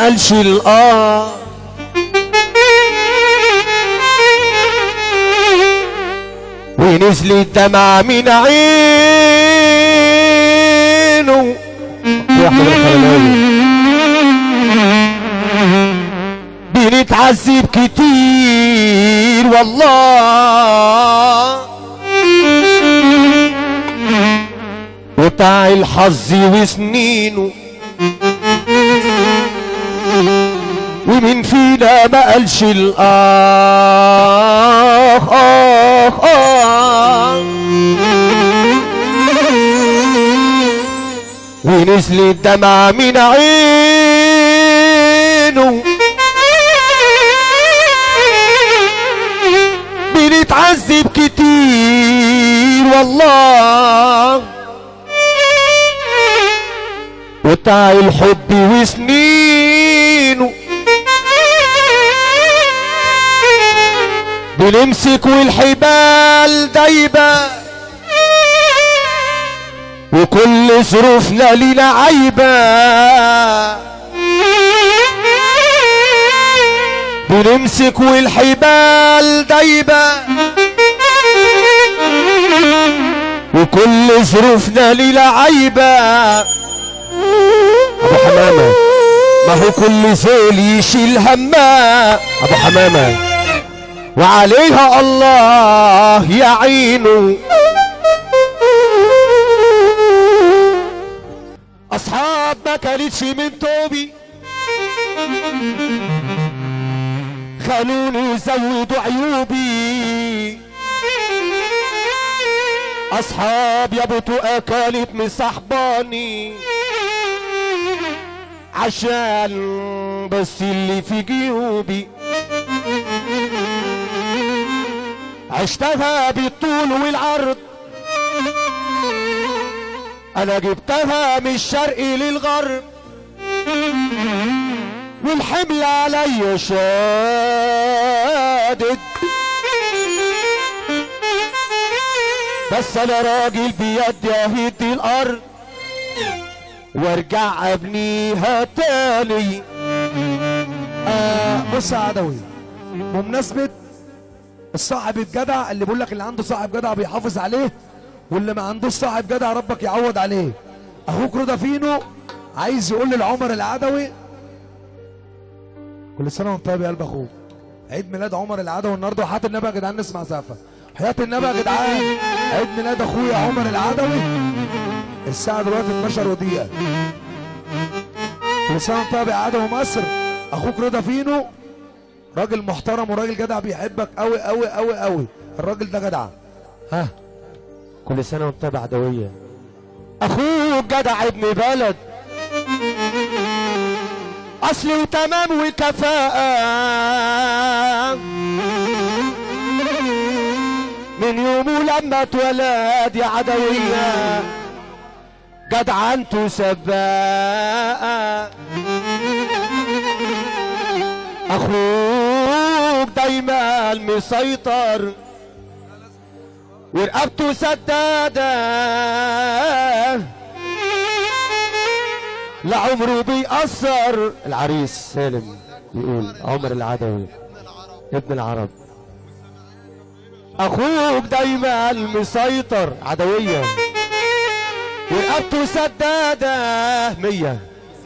قالش الآه ونزل الدمع من عينه بنتعذب كتير والله وبتاع الحظ وسنينه ومين فينا ما قالش الآخ آخ آخ ونزل الدمع من عينه بنتعذب كتير والله وبتاع الحب وسنينه بنمسك والحبال دايبة وكل ظروفنا لينا عيبة بنمسك والحبال دايبة وكل ظروفنا لينا عيبة. ابو حمامة ما هو كل زول يشيل همه ابو حمامة وعليها الله يعينه. اصحاب ما كانتش من توبي خلوني يزودوا عيوبي. اصحاب يا بطوقة كانت مصاحباني عشان بس اللي في جيوبي عشتها بالطول والعرض انا جبتها من الشرق للغرب والحمل عليا شادد بس انا راجل بيدي اهد الارض وارجع ابنيها تاني. بص يا عدوي بمناسبة الصاحب الجدع اللي بيقول لك اللي عنده صاحب جدع بيحافظ عليه واللي ما عندوش صاحب جدع ربك يعوض عليه. اخوك رضا فينو عايز يقول لعمر العدوي كل سنه وانت طيب يا قلب اخوك. عيد ميلاد عمر العدوي النهارده وحياة النبي يا جدعان نسمع سقفه. حياة النبي يا جدعان عيد ميلاد اخويا عمر العدوي الساعه دلوقتي 12 ودقيقه. كل سنه وانت طيب يا عدوي مصر. اخوك رضا فينو راجل محترم وراجل جدع بيحبك قوي قوي قوي قوي. الراجل ده جدع. ها كل سنه وانت طيب عدويه. اخوك جدع ابن بلد اصل وتمام وكفاءة من يومه لما اتولد يا عدوية جدع انتو سباقة. اخوك دايما مسيطر ورقبته سدادة لعمره بيأثر. العريس سالم يقول عمر العدوي ابن العرب اخوك دايما مسيطر عدوية ورقبته سدادة 100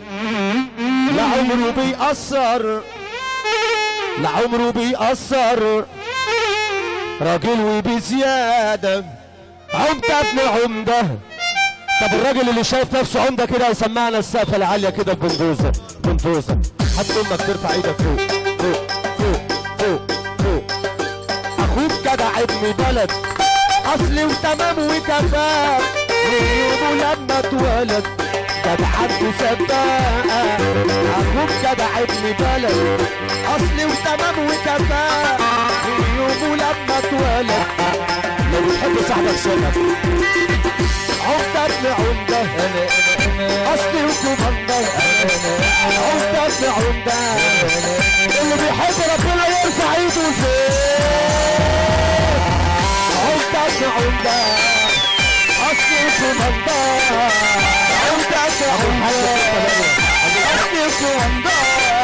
لعمره بيأثر لعمره بيأثر راجل وبزيادة. عمدة ابن عمدة. طب الراجل اللي شايف نفسه عمده كده يسمعنا السقفه العاليه كده ببندوزه بندوزه. حتى امك ترفع ايدك فوق فوق فوق فوق فوق. اخوك جدع ابن بلد اصلي وتمام وكفاء من يومه لما اتولد جدع عنده سباقه. اخوك جدع ابن بلد اصلي وتمام وكفاء من يومه لما اتولد. لو بتحب صاحبك سنك عمدة ابن عمدة اصلي وكوماندا. عمدة ابن عمدة اللي بيحب ربنا يرفع ايده لفوق. عمدة ابن عمدة اصلي وكوماندا. عمدة ابن عمدة اصلي وكوماندا.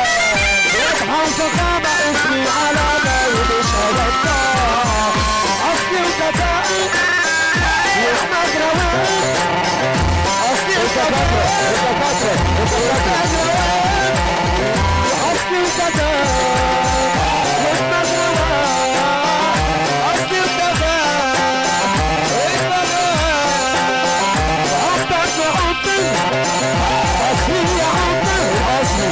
وفخامة اسمي علامة ومش هينطق اصلي وكفاءة واحمد رواق اصلي وكفاءة واحمد رواق اصلي وكفاءة واحمد رواق اصلي وكفاءة واحمد رواق حبك وحبي اصلي يا حبي الاصلي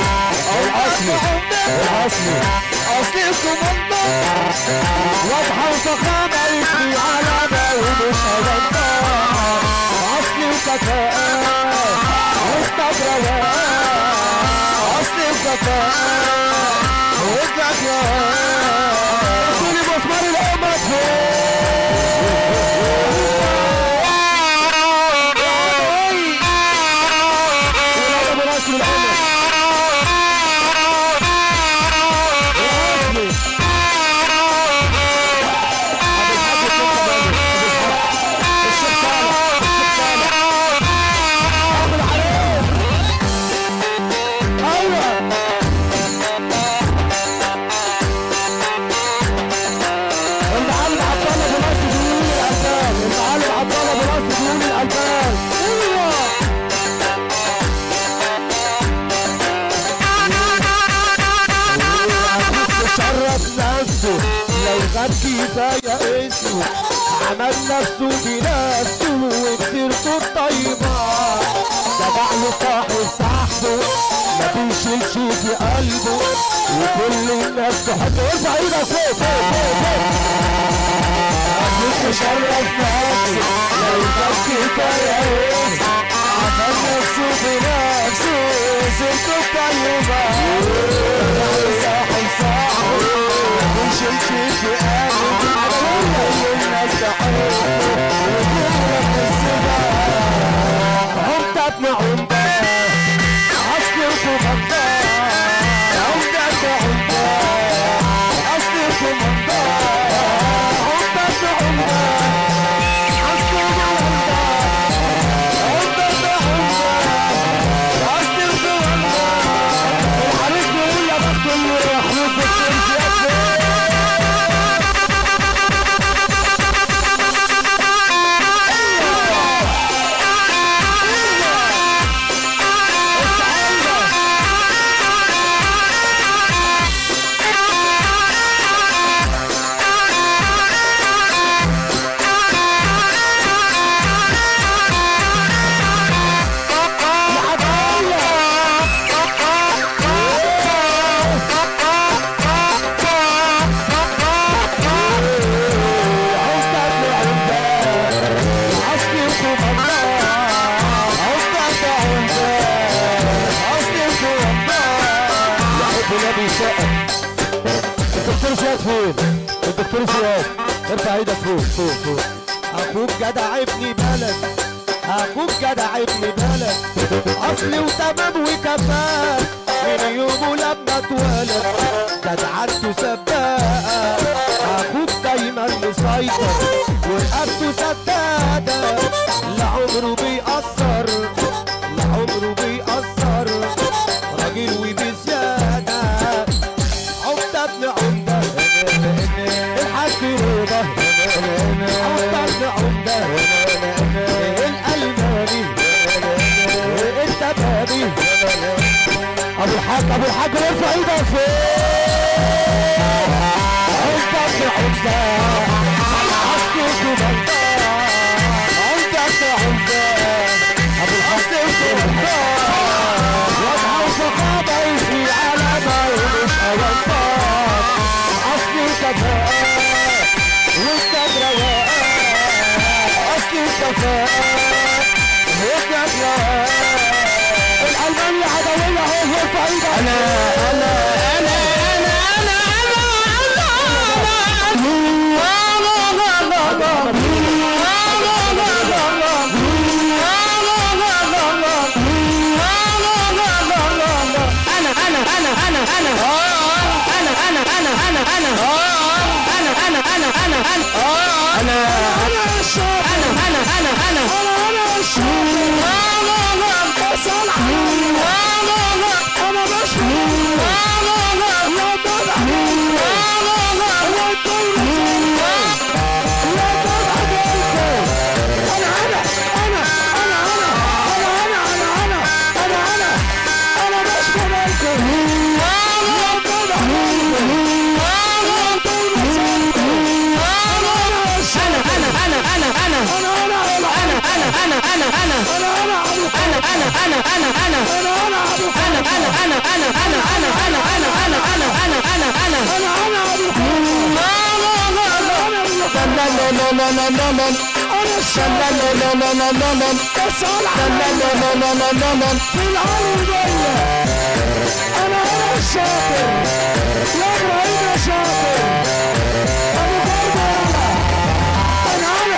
الاصلي اصلي الكوماندا واضحة وفخامة اسمي علامة ومش هينطق اصلي وكفاءة واحمد رواق اصلي وكفاءة واحمد رواق كل مسمار الامة كفاية اسمه عمل نفسه بنفسه وبسيرته الطيبة جدع له صاحب صاحبه ما بيشيلش في قلبه وكل الناس تحبه. ارفع ايدك فوق فوق فوق فوق مشرف نفسه لو كان كفاية اسمه عمل نفسه بنفسه وبسيرته الطيبة جدع له صاحب صاحبه ما بيشيلش في قلبه عمدة ابن عمدة اصل الكوماندا عمدة ابن عمدة اصل الكوماندا عمدة ابن عمدة اصل الكوماندا عمدة ابن عمدة اصل الكوماندا الحريق بيقول لك كل حروف التنسيق الدكتور زياد فين؟ الدكتور زياد ارفع ايدك فوق فوق فوق. اخوك جدع ابن بلد اخوك جدع ابن بلد اصلي وتمام وكفاء من يومه لما اتولد جدعنته سباقة اخوك دايما مسيطر ورقبته سدادة لا عمره بيأثر لا عمره بيأثر راجل وبزيادة عمدة ابن عمدة الحاج رضا عمدة ابن عمدة الألماني التبابي أبو الحاج ارفع ايدك فوق عمدة ابن عمدة الحاج رضا عمدة ابن عمدة أبو الحاج رضا واضحة وفخامة اسمي علامة ومش هينطق اصلي كفاءة وانت رواق اصلي كفاءة وانت رواق الألمانية عدوية اهو يرفع ايدك. انا انا الشاطر اصحى العالم في العالم جايه انا الشاطر يا ابراهيم يا شاطر ابو فرده يلا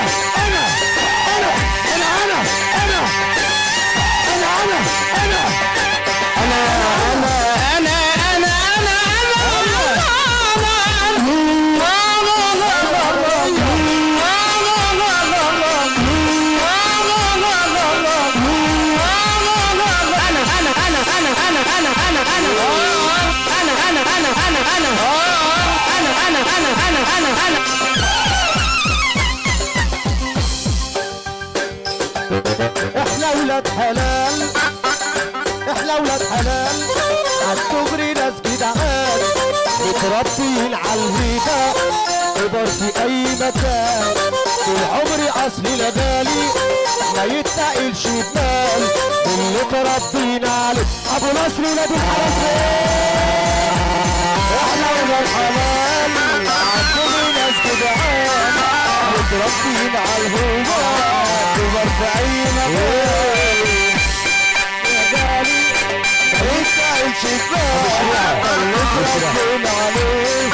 احنا ولاد حلال احنا ولاد حلال عالدغري ناس جدعان متربيين عالهدى كبر في اي مكان طول عمري اصلي لبالي ما يتقلش بمال اللي تربينا عليه ابو نصر ولاد الحلال احنا ولاد حلال عالدغري ناس جدعان متربيين عالهدى كبر في اي مكان يا غالي ما يتقلش بمال اللي تربينا عليه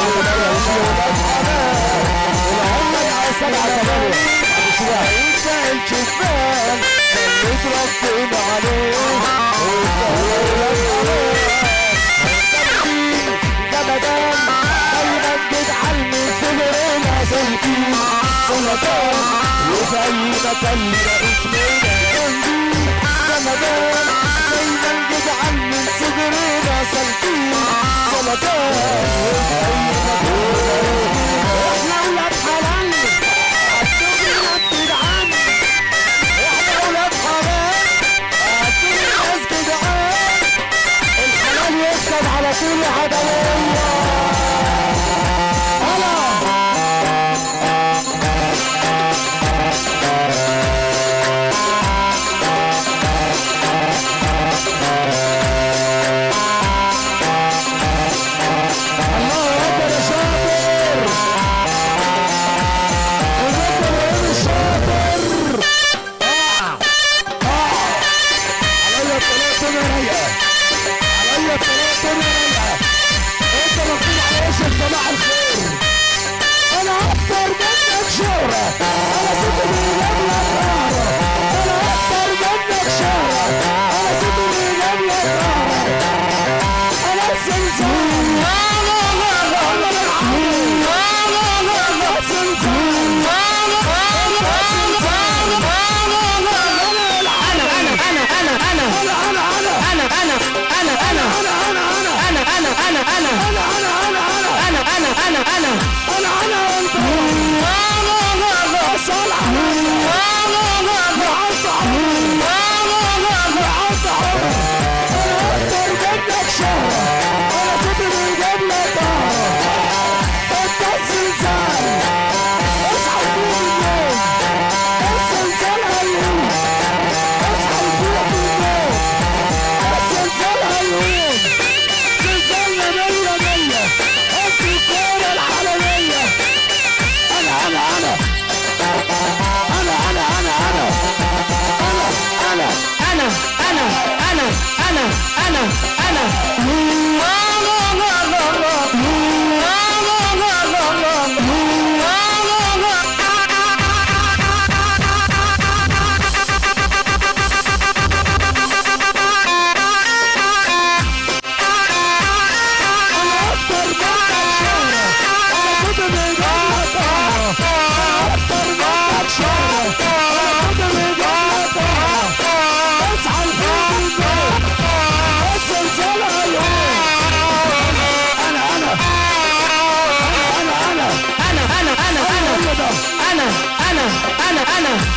سبعة ثمانية يسأل شفان اللي تربينا عليه جمدان دايما جدعان من صغرنا سالكين سلطان وزي ما كان اسمنا جمدان دايما جدعان من صغرنا سالكين سلطان وزي ما كان احنا ولاد حلال على طول عدوية الله أكبر يا شاطر ونكبر يا شاطر عليا الطلاق رايقة عليا الطلاق رايقة انت مكتوب على وشك صباح الخير انا اكتر منك شهرة انا ست بيجاب لك قهرة انا اكتر منك شهرة انا ست بيجاب لك قهرة انا السلطان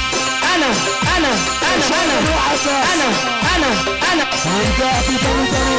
انا